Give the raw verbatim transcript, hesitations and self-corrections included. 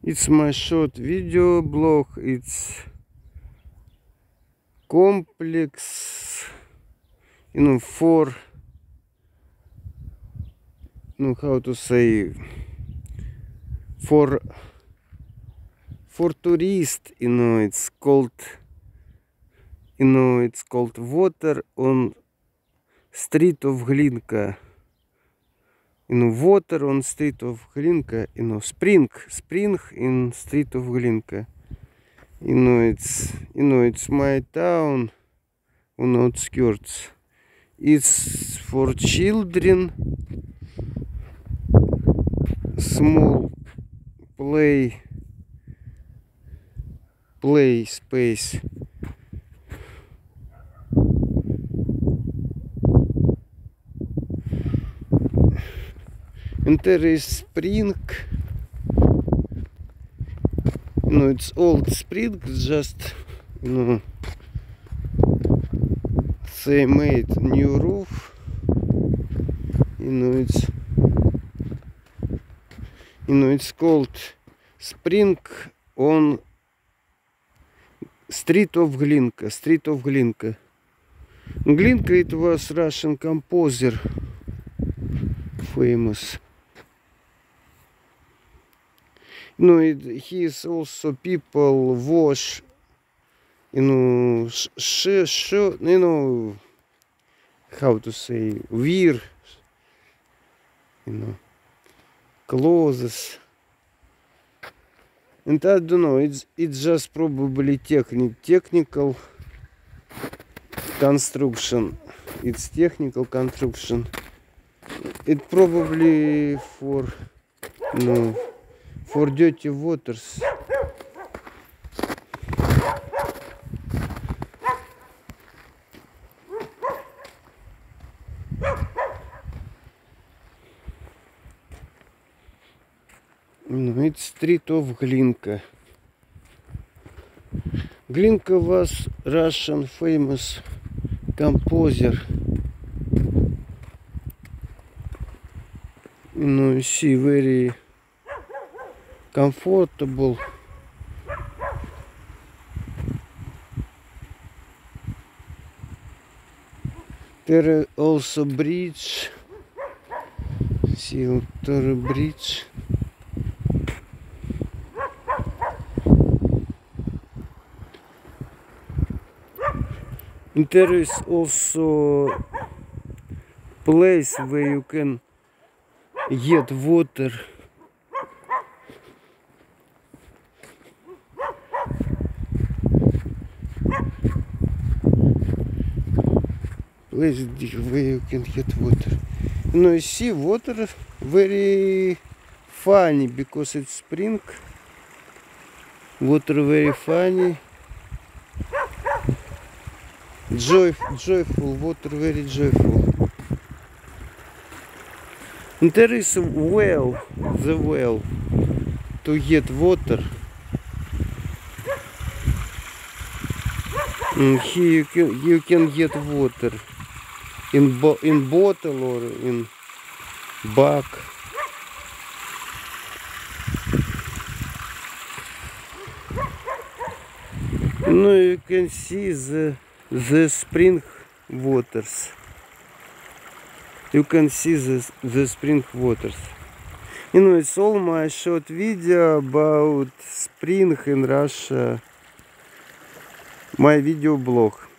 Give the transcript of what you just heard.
It's my short video blog. It's complex, you know, for, you know, how to say, for for tourists, you know, it's called, you know, it's called water on street of Glinka. You know, water on street of Glinka, you know, spring, spring in street of Glinka. You know, it's, you know, it's my town on outskirts. It's for children, small play, play space. And there is spring. You know, it's old spring, just, you know, they made new roof. You know, it's, you know, it's called spring on street of Glinka, street of Glinka. Glinka, it was Russian composer, famous. You know, it, he is also people wash, you know, sh, sh, sh, you know, how to say, wear, you know, clothes. And I don't know, it's it's just probably technic, technical construction. It's technical construction. It probably for, you know, for dirty waters. No, it's street of Glinka. Glinka was Russian famous composer. You know, you see, very comfortable. There is also bridge. See, there is bridge. And there is also place where you can get water. Place where you can get water. You know, you see, water very funny because it's spring. Water very funny. Joy, joyful, water very joyful. And there is a well, the well, to get water. And here you can, you can get water in, bo in bottle or in bag. Now you can see the the spring waters. You can see the, the spring waters. You know, it's all my short video about spring in Russia. My video blog.